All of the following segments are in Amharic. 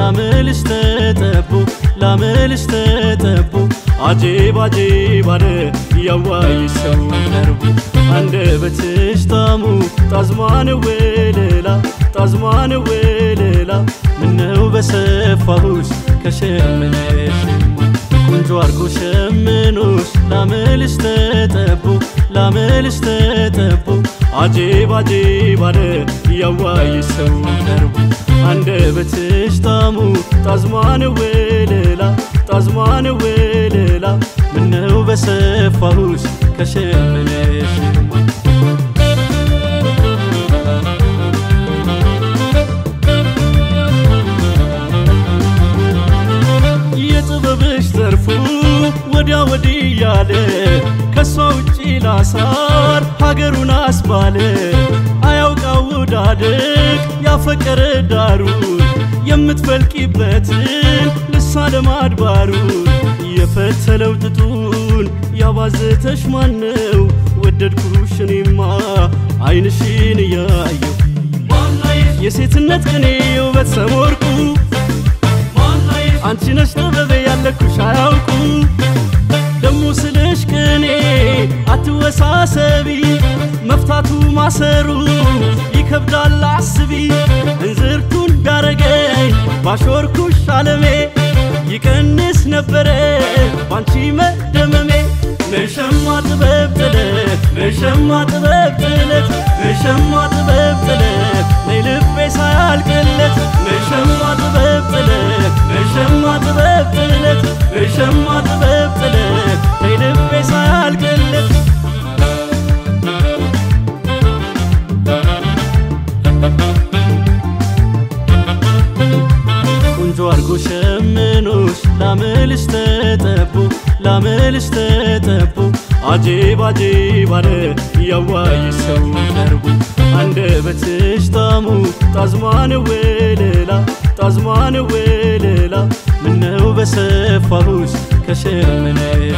ላምልሽ ተጠቡ عجيب عجيب على يواي سو دربو አንደበትሽ ጣሙ ጣዝማን ወለላ ምነው በሰፋሁሽ ከሸመነሽ ቆንጆ አርጎ ሸመኖሽ ላምልሽ ተጠቡ عجيب عجيب على يواي سو دربو አንደበትሽ ጣሙ ጣዝማን ወለላ ምነው በሰፋሁሽ ከሸመነሽ የጥበብሽ ዘርፉ ወዲያ ወዲህ ያለ ከሷ ውጪ ላሳር ሀገሩን አስባለ አያውቃው ዳድቅ ያፈቀረ ዳሩን የምትፈልቂበትን ልሳለም አድባሩን የፈተለው ጥጡን ያባዘተሽ ማነው ወደድኩሽ እኔማ አይንሽን ያየው የሴትነት ቅኔ ውበት ሰሞርኩ አንቺ ነሽ ጥበብ ያለኩሽ አያውቁ ደሞ ስለሽ ቅኔ አትወሳሰቢ መፍታቱ ማሰሩ ይከብዳል አስቢ እንዝርቱን ቢያረገኝ ባሾርኩሽ ዓለሜ ይቀንስ ነበረ ባንቺ መደመሜ ነሸማ ጥበብ ጥለት ነይ ልቤ ሳያልቅለት ነሸማ ጥበብ ጥለት ነይ ልቤ ሳያልቅለት ቆንጆ አርጎ ሸመኖሽ ላምልሽ ተጠቡ عجيب عجيب على يواي سو دربو አንደበትሽ ጣሙ ጣዝማን ወለላ ምነው በሰፋሁሽ ከሸመነሽ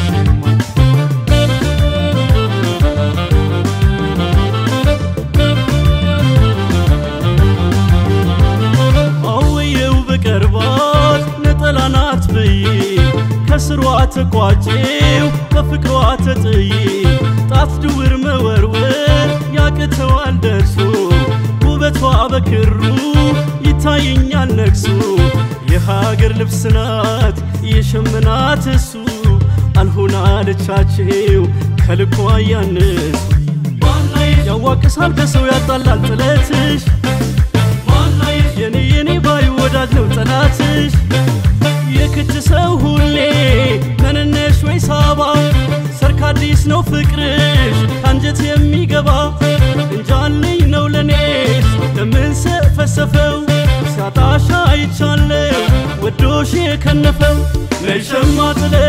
አውየው በቀርባት ነጠላናት ብይ ከስሯ ተቋጭው በፍቅሯ ተጥይ ጣት ድውር መወርወር ያቅተዋል ደርሶ ውበቷ በክሩ ይታየኛል ነግሶ የሀገር ልብስ ናት የሸመናት እሱ አልሆና ልቻቸው ከልኳ ያነሱ ያዋቅሳል ከሰው ያጣላል ጥለትሽ የኔ ባይ ወዳጅ ነው ጠላትሽ የክት ሰው ሁሌ መንነሽ ወይ ሳባ ሰርካዲስ ነው ፍቅርሽ አንጀት የሚገባ እንጃልኝ ነው ለኔስ ለምን ሰፈሰፈው ሲያጣሻ አይቻለው ወዶሽ የከነፈው ነሸማ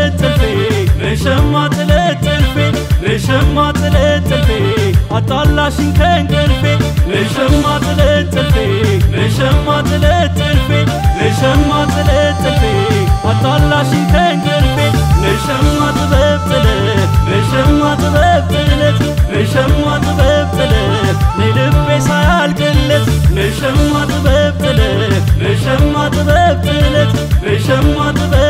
ጥለጥልፌ አጣላሽን ከእንቅልፌ ነሸማ ጥለጥልፌ አጣላሽን ከእንቅልፌ ነሸማ ጥበብ ጥለት ነይ ልቤ ሳያልቅለት ነሸማ ጥበብ ጥለት